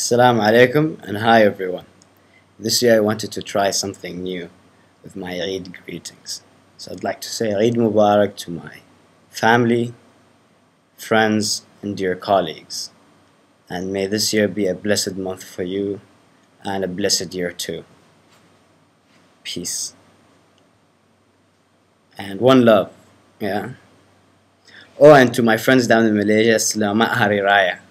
Assalamu alaikum and hi everyone. This year I wanted to try something new with my Eid greetings. So I'd like to say Eid Mubarak to my family, friends and dear colleagues. And may this year be a blessed month for you and a blessed year too. Peace. And one love. Yeah. Oh, and to my friends down in Malaysia, Selamat Hari Raya.